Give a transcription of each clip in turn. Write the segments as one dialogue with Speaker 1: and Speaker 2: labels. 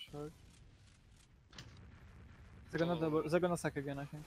Speaker 1: short. They're gonna suck again, I think.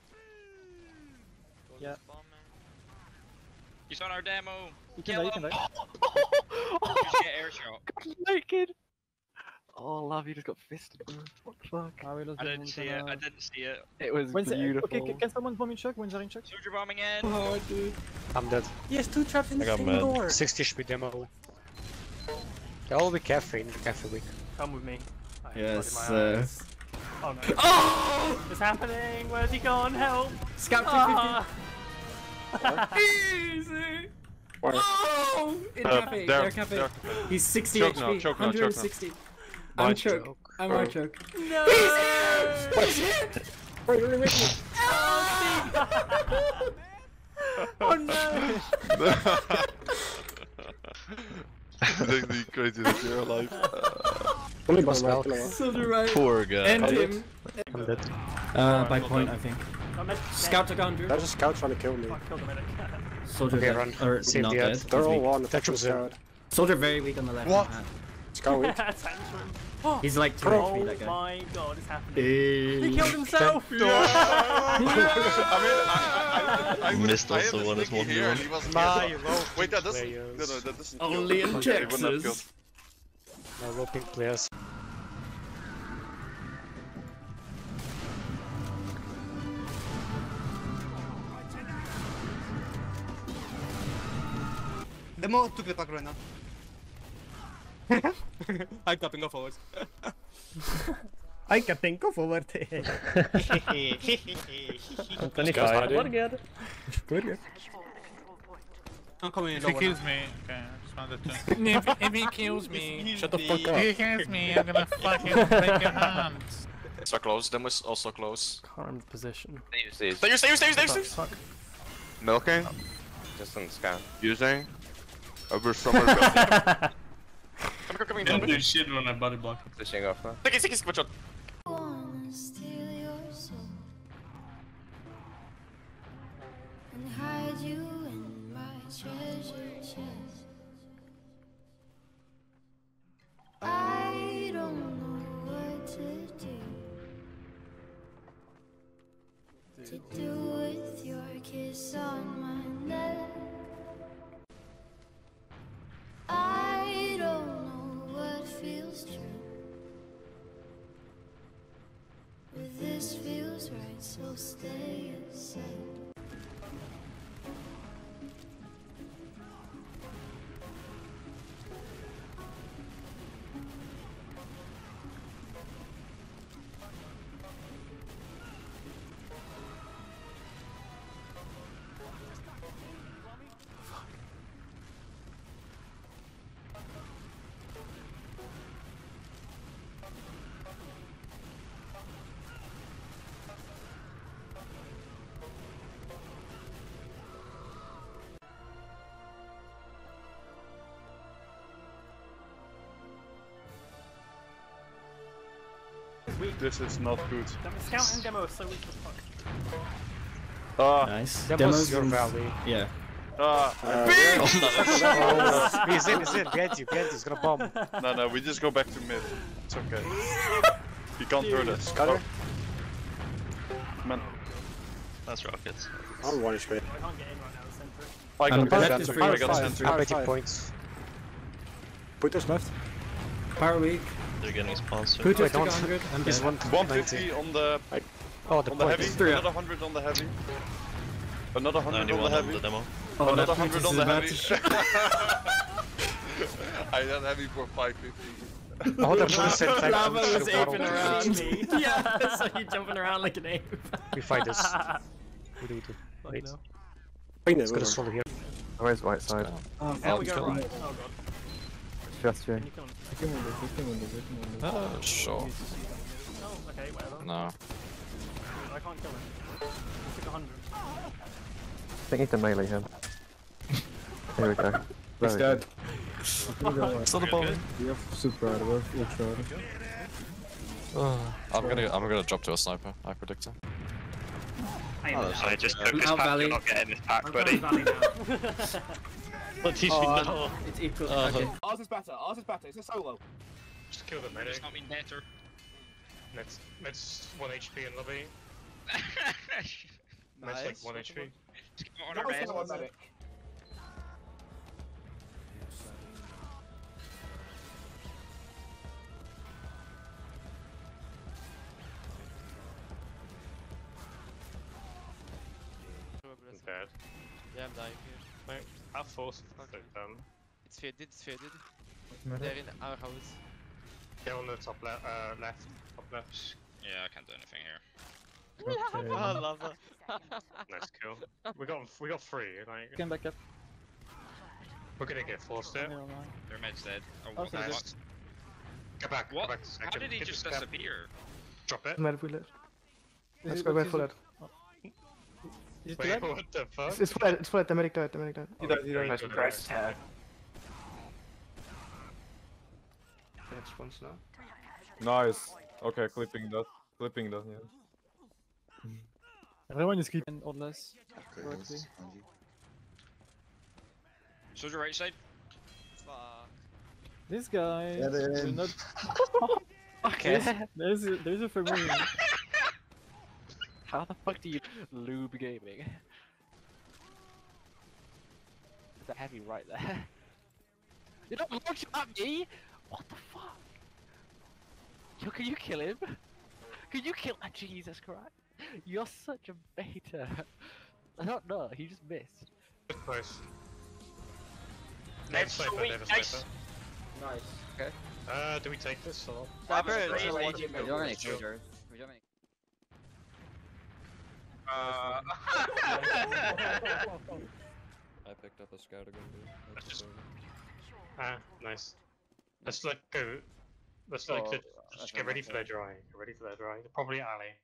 Speaker 1: Yeah.
Speaker 2: He's on our demo!
Speaker 1: You can die.
Speaker 2: Just get air shot.
Speaker 1: Naked! Oh, love, you just got fisted, bro. What the fuck?
Speaker 2: I didn't see it.
Speaker 1: It was beautiful. Okay, can someone bomb in check? When's in check?
Speaker 2: Soldier bombing in!
Speaker 1: Oh, dude.
Speaker 3: I'm dead.
Speaker 4: Yes, 2 traps in the same door.
Speaker 3: 60 HP demo. They'll all be cafe in the cafe week.
Speaker 4: Come with me.
Speaker 5: Yes.
Speaker 4: Oh no. Oh! What's happening? Where's he gone? Help!
Speaker 1: Scout 250.
Speaker 4: Easy!
Speaker 5: Where?
Speaker 4: Oh! In cafe,
Speaker 5: there,
Speaker 4: cafe.
Speaker 5: there.
Speaker 4: He's 60
Speaker 5: Choke
Speaker 4: HP.
Speaker 5: now, choke now,
Speaker 4: 160.
Speaker 3: Choke
Speaker 4: I'm choke.
Speaker 3: now.
Speaker 4: I'm
Speaker 5: Oh.
Speaker 4: on choke. No! Oh no!
Speaker 5: The craziest you're alive.
Speaker 4: Soldier right.
Speaker 5: Poor guy.
Speaker 4: End him.
Speaker 3: I'm dead.
Speaker 4: By point, I think. Scout took 100.
Speaker 6: There's a scout trying to kill me.
Speaker 4: Fuck, killed the medic. Soldier
Speaker 3: Okay,
Speaker 4: dead.
Speaker 3: run.
Speaker 4: Or
Speaker 3: Save
Speaker 4: not
Speaker 3: the
Speaker 4: dead.
Speaker 3: ad.
Speaker 6: They're all one.
Speaker 3: That was
Speaker 6: scout.
Speaker 4: Soldier very weak on the left.
Speaker 5: What?
Speaker 6: Scout weak.
Speaker 4: He's like 2
Speaker 6: Oh
Speaker 4: HP, that guy.
Speaker 7: Oh my god, it's happening.
Speaker 4: He killed himself!
Speaker 5: I
Speaker 8: missed also one as one.
Speaker 5: Here and he wasn't here. Wait, that doesn't. No, that doesn't.
Speaker 4: Only in
Speaker 5: Okay, he wouldn't have killed.
Speaker 4: Texas.
Speaker 3: No roping players.
Speaker 7: Demo took the pack right now.
Speaker 4: I'm tapping go forward.
Speaker 7: I can think go forward.
Speaker 8: I'm 25.
Speaker 3: Burger.
Speaker 7: Burger.
Speaker 4: I'm coming in
Speaker 9: If he
Speaker 4: lower
Speaker 9: kills
Speaker 4: now.
Speaker 9: me, okay, I just wanted to. if he kills me,
Speaker 6: Shut the fuck
Speaker 9: if
Speaker 6: up.
Speaker 9: he kills me, I'm gonna fucking break your hands.
Speaker 8: So close, demo is also close.
Speaker 4: Current position.
Speaker 8: Stay.
Speaker 5: Milking?
Speaker 8: Just on the scan.
Speaker 5: Using? Over summer.
Speaker 8: Coming,
Speaker 9: Don't do shit when I body block.
Speaker 8: Pushing off now. Take it, one shot.
Speaker 10: Wanna steal your soul and hide you in my treasure chest. I don't know what to do with your kiss on my neck. I don't know what feels true. But this feels right, so stay a sec.
Speaker 5: This is not good.
Speaker 7: Scout and demo is so weak as fuck.
Speaker 5: Ah,
Speaker 4: Nice.
Speaker 3: Demo's your valley.
Speaker 4: Yeah.
Speaker 3: He's in. Behind you. He's gonna bomb.
Speaker 5: No, we just go back to mid. It's okay. He can't hurt us.
Speaker 6: Cutter.
Speaker 5: Man,
Speaker 8: That's rockets.
Speaker 6: I'm 1 HP.
Speaker 7: I can't get in right now, center.
Speaker 5: I got
Speaker 4: Left
Speaker 5: the
Speaker 4: is
Speaker 5: center.
Speaker 4: free.
Speaker 5: I got the center.
Speaker 3: I'm 80 points.
Speaker 6: Put us left.
Speaker 4: Power weak.
Speaker 8: They're getting sponsored.
Speaker 4: Putus
Speaker 3: Wait,
Speaker 4: took
Speaker 3: don't.
Speaker 4: 100. I'm
Speaker 3: He's
Speaker 4: dead.
Speaker 5: 150 on the
Speaker 3: Oh, the
Speaker 5: heavy.
Speaker 3: points.
Speaker 5: Another 100 on the heavy. Another 100 on
Speaker 8: 91
Speaker 5: the
Speaker 8: on the
Speaker 5: heavy.
Speaker 8: demo.
Speaker 4: Oh,
Speaker 5: Another
Speaker 4: that
Speaker 5: 100
Speaker 4: Putus
Speaker 5: on
Speaker 4: is
Speaker 5: the
Speaker 4: about
Speaker 5: heavy.
Speaker 4: to shoot.
Speaker 5: I had heavy for 550.
Speaker 3: Oh, that Putus said type
Speaker 4: Lava
Speaker 3: of
Speaker 4: was
Speaker 3: battle.
Speaker 4: aping around me. Yeah, so you jumping around like an ape.
Speaker 3: We fight this. What do we do? Wait.
Speaker 6: Let's
Speaker 3: Let's go to solo here.
Speaker 1: Where's white side?
Speaker 7: Oh, we go right. Oh god.
Speaker 1: Just
Speaker 7: Can you kill him?
Speaker 8: Sure.
Speaker 7: Oh, okay, whatever.
Speaker 8: No.
Speaker 7: I can't kill him. He took 100.
Speaker 1: I think you can melee him. Here we go.
Speaker 5: He's dead.
Speaker 8: It's not a bomb.
Speaker 5: We have super out of ultra.
Speaker 8: I'm gonna drop to a sniper, I predict it.
Speaker 2: I just took
Speaker 4: I'm
Speaker 2: this
Speaker 4: out
Speaker 2: pack,
Speaker 4: valley.
Speaker 2: you're not getting this pack,
Speaker 7: I'm
Speaker 2: buddy.
Speaker 7: going valley now.
Speaker 8: What did you know?
Speaker 4: It's equal. Okay.
Speaker 7: Ours is better, it's a solo.
Speaker 11: Just kill the
Speaker 2: It's
Speaker 11: medic.
Speaker 2: not been better.
Speaker 11: Med's 1 HP in lobby. Med's like 1 HP.
Speaker 2: Just get on our best.
Speaker 11: I'm dead.
Speaker 3: Yeah, I'm dying here.
Speaker 11: Like, I'll force them.
Speaker 3: It's faded, it's faded. They're in our house.
Speaker 11: Get on the top left. Top left.
Speaker 2: Yeah, I can't do anything here.
Speaker 3: Oh, lava.
Speaker 11: Nice kill. We got 3. Like,
Speaker 1: Come back up.
Speaker 11: we're gonna get forced it.
Speaker 2: Their med's dead. Oh,
Speaker 1: Oh,
Speaker 2: what?
Speaker 1: sorry,
Speaker 2: What?
Speaker 11: Get back.
Speaker 2: What?
Speaker 11: Get back.
Speaker 2: How did he just disappear?
Speaker 11: Drop it.
Speaker 1: Mad if we let. Let's go back for that.
Speaker 11: Wait, what the fuck?
Speaker 1: It's flat, it's flat, the medic died, the medic died.
Speaker 6: He died, he died.
Speaker 1: Nice
Speaker 11: Good
Speaker 1: Christ.
Speaker 11: rest.
Speaker 6: That's once now.
Speaker 5: Nice. Okay, clipping that. Clipping that, yeah.
Speaker 1: Everyone is keeping on less.
Speaker 2: Soldier right side.
Speaker 3: Fuck.
Speaker 1: This guy
Speaker 12: Yeah, they're
Speaker 1: will
Speaker 12: in.
Speaker 1: not.
Speaker 3: Okay.
Speaker 1: There's a for me. How the fuck do you lube gaming? There's a heavy right there. You're not launching at me! What the fuck? Yo, can you kill him? Can you kill him? Jesus Christ. You're such a beta. I don't know, he just missed.
Speaker 11: Good place. Never sniper, never
Speaker 2: Nice.
Speaker 11: sniper.
Speaker 12: Nice.
Speaker 11: Do we take this or?
Speaker 3: Sniper,
Speaker 2: Crazy.
Speaker 3: it's a
Speaker 12: We
Speaker 3: legend.
Speaker 12: don't have any soldiers. We don't have any.
Speaker 8: I picked up a scout again, dude. That's
Speaker 11: Just-
Speaker 8: so-
Speaker 11: Ah, nice. Let's like go. Let's like
Speaker 12: Oh,
Speaker 11: just
Speaker 12: that's
Speaker 11: get ready
Speaker 12: not
Speaker 11: for their drawing. Get ready for their drawing. Probably alley.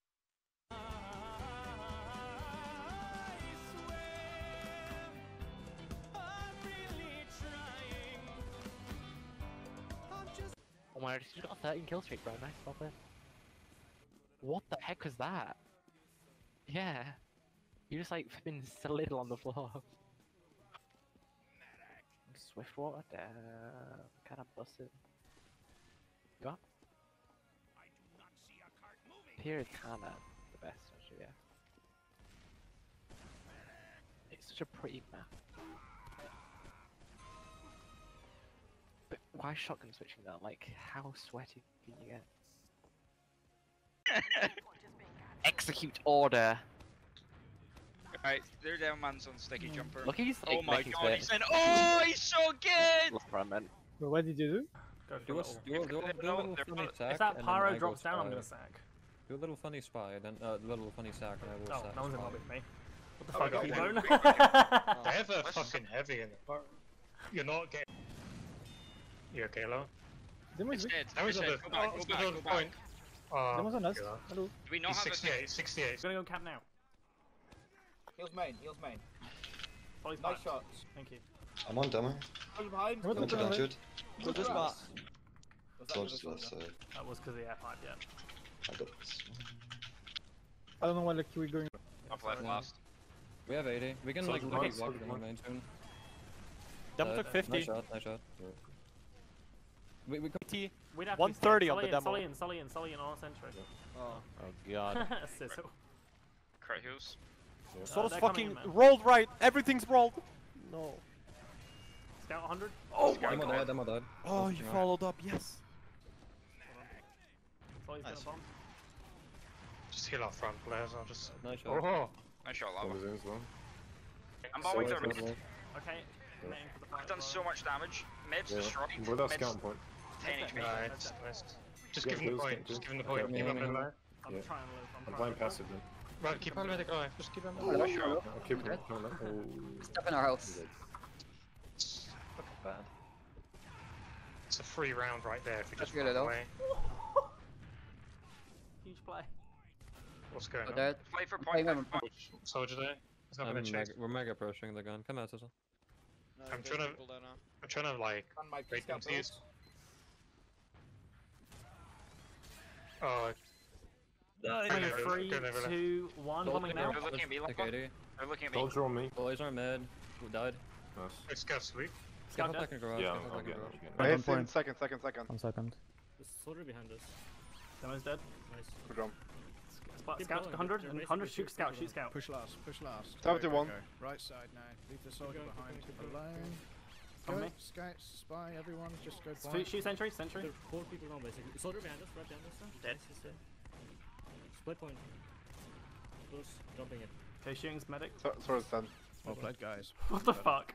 Speaker 1: Oh my god, you got a 13 kill streak, bro. Nice, well played. What the heck was that? Yeah. You just like been slid on the floor. Swift water, kind of busted. Got? Here is kinda the best, actually, yeah. It's such a pretty map. But why shotgun switching though? Like, how sweaty can you get? Execute order!
Speaker 2: Right, they're down man's on sticky jumper.
Speaker 1: Look, he's
Speaker 2: Oh my
Speaker 1: making
Speaker 2: god,
Speaker 1: space.
Speaker 2: he's in. Oh, he's so good!
Speaker 1: Look, run, man.
Speaker 6: What did you do?
Speaker 7: Go for
Speaker 8: Do
Speaker 7: a
Speaker 8: a,
Speaker 7: little.
Speaker 8: do a, do a, do a little
Speaker 2: They're
Speaker 8: funny
Speaker 2: not-
Speaker 8: sack.
Speaker 7: If that
Speaker 8: and then
Speaker 7: pyro
Speaker 8: I go
Speaker 7: drops down, I'm
Speaker 8: spy.
Speaker 7: gonna sack.
Speaker 8: Do a little funny spy, then little funny sack, and I will
Speaker 7: Oh,
Speaker 8: sack.
Speaker 7: no one's in
Speaker 8: spy.
Speaker 7: lobby with me. What the
Speaker 11: Oh,
Speaker 7: fuck,
Speaker 11: we got
Speaker 7: T-bone?
Speaker 11: They have a fucking heavy in it. You're not getting. You okay, Lo?
Speaker 2: It's dead.
Speaker 11: That was
Speaker 2: It's
Speaker 11: on
Speaker 2: dead.
Speaker 11: the.
Speaker 2: Go back,
Speaker 11: Oh,
Speaker 2: go
Speaker 11: it's
Speaker 2: back,
Speaker 11: on
Speaker 2: go
Speaker 11: the
Speaker 2: back.
Speaker 11: point. Oh,
Speaker 6: on us.
Speaker 11: yeah.
Speaker 6: Hello.
Speaker 2: Do we not
Speaker 11: He's
Speaker 2: have a
Speaker 11: 68, 68.
Speaker 7: Gonna go camp now.
Speaker 12: Heals main, heals main.
Speaker 7: Follows
Speaker 12: Nice
Speaker 7: back.
Speaker 12: shots.
Speaker 7: Thank you.
Speaker 12: I'm on demo. Hold behind.
Speaker 6: What the
Speaker 12: Don't
Speaker 6: fuck?
Speaker 12: touch it.
Speaker 3: Go to spot.
Speaker 12: Was that
Speaker 5: Soldier's
Speaker 12: the
Speaker 5: left
Speaker 12: soldier?
Speaker 5: side.
Speaker 7: That was because of the F5, yeah.
Speaker 5: I got this.
Speaker 6: I don't know why like we're going.
Speaker 2: Top left last.
Speaker 8: We have 80. We can like
Speaker 6: Soldier
Speaker 8: keep
Speaker 6: one,
Speaker 8: walking
Speaker 6: soldier
Speaker 8: in
Speaker 6: one.
Speaker 8: the main soon.
Speaker 4: Demo
Speaker 8: Dead.
Speaker 4: took 50.
Speaker 8: Nice shot, nice shot. Yeah. We come
Speaker 4: T.
Speaker 7: We'd have
Speaker 4: 130 on the demo.
Speaker 7: Sully in all centric.
Speaker 12: Oh.
Speaker 4: Oh god.
Speaker 7: Sizzle.
Speaker 2: Crit heals.
Speaker 4: Soda's
Speaker 7: they're coming
Speaker 4: fucking
Speaker 7: in, man.
Speaker 4: rolled right. Everything's rolled. No.
Speaker 7: Scout 100.
Speaker 4: Oh
Speaker 2: my
Speaker 8: Demo
Speaker 2: god.
Speaker 8: died, demo died.
Speaker 4: Oh, you followed up. Yes.
Speaker 7: Sully's
Speaker 8: Nice.
Speaker 7: gonna bomb.
Speaker 11: Just heal our front players. I'll just.
Speaker 8: Nice shot.
Speaker 11: Oh,
Speaker 2: Nice shot, lava.
Speaker 5: Soldier's in as well.
Speaker 2: I'm bombing their
Speaker 8: Soldier's
Speaker 2: mid.
Speaker 8: low.
Speaker 7: Okay. Main for the fight.
Speaker 2: I've done so much damage. Mid's
Speaker 5: Yeah.
Speaker 2: destroyed.
Speaker 5: We're that
Speaker 2: Mid's
Speaker 5: scouting point.
Speaker 2: 10 HP.
Speaker 11: nice, nice. Just
Speaker 5: Yeah,
Speaker 11: give him the
Speaker 5: blue,
Speaker 11: point.
Speaker 5: blue.
Speaker 11: Just give him the
Speaker 5: Okay.
Speaker 11: point. Keep him in there.
Speaker 7: I'm
Speaker 5: Yeah.
Speaker 7: trying to live.
Speaker 5: I'm
Speaker 7: trying
Speaker 5: playing
Speaker 7: to live.
Speaker 5: passive then.
Speaker 11: Right, keep him in the guy. Just keep him.
Speaker 2: Nice shot.
Speaker 5: I'll keep him. No, no. Oh.
Speaker 12: Step in our house.
Speaker 8: Bad.
Speaker 11: It's a free round right there if we just
Speaker 12: That's good,
Speaker 11: run
Speaker 12: though.
Speaker 11: away.
Speaker 7: Huge play.
Speaker 11: What's going
Speaker 12: Oh,
Speaker 11: on?
Speaker 12: dead.
Speaker 2: Play for
Speaker 12: Playing
Speaker 2: point.
Speaker 12: them.
Speaker 11: Soldier there. He's not gonna chase.
Speaker 8: We're mega pushing the gun. Come out, Sizzle.
Speaker 11: I'm trying to like
Speaker 12: On my
Speaker 11: break them
Speaker 12: scout
Speaker 11: to use. Oh,
Speaker 7: Three, three,
Speaker 11: Go never left.
Speaker 7: 2, 1. Bombing now.
Speaker 2: They're looking at me,
Speaker 8: Like
Speaker 2: lava.
Speaker 8: 80.
Speaker 2: They're looking at me.
Speaker 5: Soldier on me.
Speaker 8: Boys are mid. Who died?
Speaker 5: Nice.
Speaker 11: it's scout sweep.
Speaker 7: Scout
Speaker 9: Back
Speaker 7: dead.
Speaker 9: in garage.
Speaker 5: Yeah,
Speaker 9: Get
Speaker 5: I'm
Speaker 9: back in
Speaker 5: getting
Speaker 9: garage.
Speaker 5: it.
Speaker 6: Right on
Speaker 5: Second,
Speaker 6: point.
Speaker 5: second.
Speaker 6: 1 second.
Speaker 7: There's a soldier behind us. Demo's dead. Nice.
Speaker 5: Good drum.
Speaker 7: Scout
Speaker 4: Keep
Speaker 7: Scout
Speaker 4: going,
Speaker 7: 100
Speaker 4: they're
Speaker 7: and
Speaker 4: basically
Speaker 7: 100 shoot scout, shoot scout.
Speaker 6: Push last.
Speaker 5: 71.
Speaker 6: Right side now. Leave the soldier
Speaker 4: going,
Speaker 6: behind
Speaker 4: keep going, keep
Speaker 6: alone.
Speaker 7: On
Speaker 6: Go,
Speaker 7: me.
Speaker 6: scouts, spy, everyone, just go
Speaker 7: Shoot,
Speaker 6: blind.
Speaker 7: shoot sentry, sentry.
Speaker 4: There are 4 people on basically. Soldier behind us, right behind us.
Speaker 2: Dead.
Speaker 4: Nice, he's dead. Split point. Close, jumping it.
Speaker 7: Okay, shooting's medic.
Speaker 5: Sword's done.
Speaker 6: Well played, guys.
Speaker 7: What the fuck?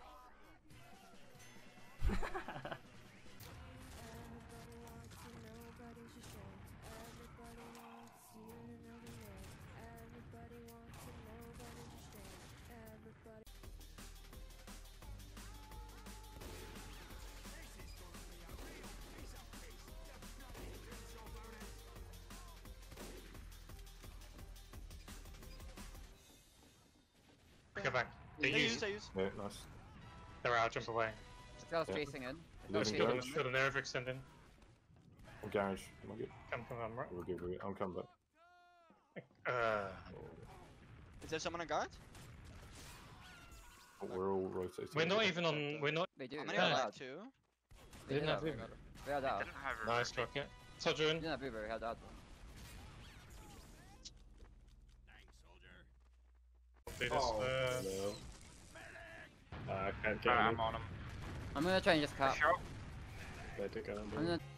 Speaker 11: Go back. They use.
Speaker 5: Yeah, nice.
Speaker 11: They're out, jump away.
Speaker 8: Scouts
Speaker 5: Yeah.
Speaker 8: chasing in.
Speaker 5: Losing
Speaker 8: chasing
Speaker 5: garage.
Speaker 8: in.
Speaker 11: Should an air extend in.
Speaker 5: I'm garage. Am I good?
Speaker 11: Come, right.
Speaker 5: We're good. I'm coming back.
Speaker 2: Is there someone on guard?
Speaker 5: We're all rotating.
Speaker 11: We're not even on. We're not.
Speaker 8: They do.
Speaker 2: How many
Speaker 8: They're
Speaker 2: are
Speaker 8: allowed.
Speaker 2: left? 2?
Speaker 8: They
Speaker 6: didn't
Speaker 8: did
Speaker 6: have
Speaker 8: that.
Speaker 6: Uber.
Speaker 8: We had that.
Speaker 11: Nice truck, yeah. Soldier in.
Speaker 8: Didn't have Uber, we had that one.
Speaker 11: Do this,
Speaker 5: No. I can't get
Speaker 2: I'm on him.
Speaker 8: I'm gonna try and just cap.
Speaker 2: Sure.
Speaker 5: They take it.
Speaker 8: I'm gonna